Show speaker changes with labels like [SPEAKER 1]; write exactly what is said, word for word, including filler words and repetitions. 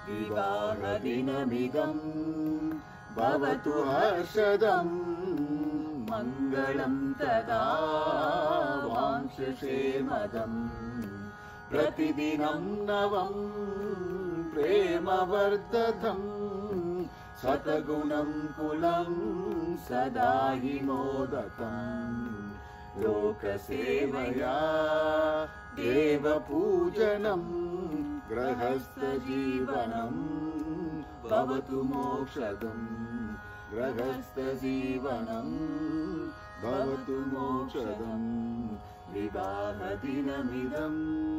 [SPEAKER 1] विवाहदिनमिदं भवतु हर्षदं मङ्गलं तदा वाञ्छसे मदम् प्रतिदिनं नवं प्रेमवर्धतं शतगुणं कुलं सदा हि मोदकम् लोकसेवया देवपूजनं गृहस्थजीवनं भवतु मोक्षदम् गृहस्थजीवनं भवतु मोक्षदम् विवाहदिनमिदम्